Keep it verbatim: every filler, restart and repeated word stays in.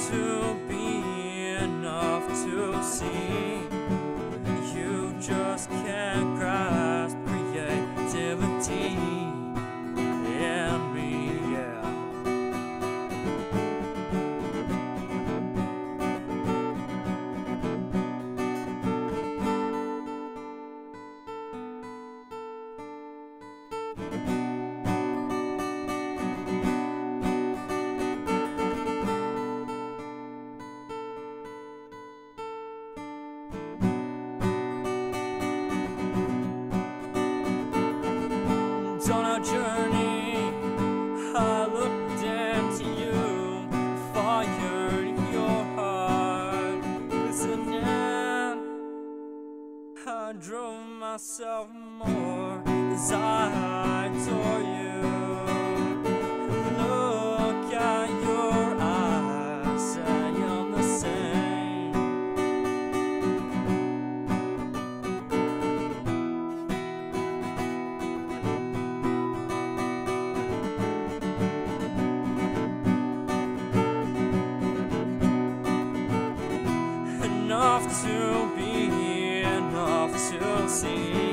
to be enough to see. You just can't grasp creativity in me, yeah. On our journey, I looked into you, fired your heart, listening. I drove myself more as I adore you. Look at your eyes, I am the same. Enough to be, enough to see.